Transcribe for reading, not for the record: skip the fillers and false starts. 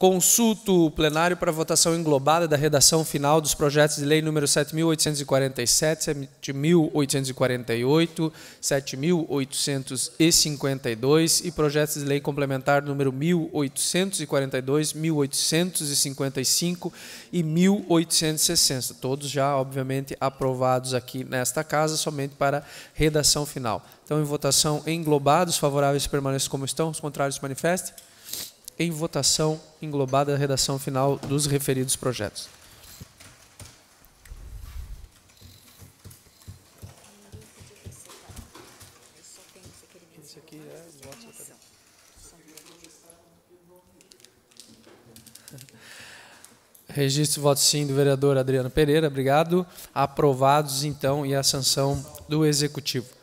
Consulto o plenário para votação englobada da redação final dos projetos de lei número 7.847, 7.848, 7.852 e projetos de lei complementar número 1.842, 1.855 e 1.860. Todos já, obviamente, aprovados aqui nesta casa, somente para redação final. Então, em votação englobados, favoráveis permaneçam como estão, os contrários se manifestem. Em votação englobada a redação final dos referidos projetos. Esse aqui é voto. Registro voto sim do vereador Adriano Pereira, obrigado. Aprovados, então, e a sanção do Executivo.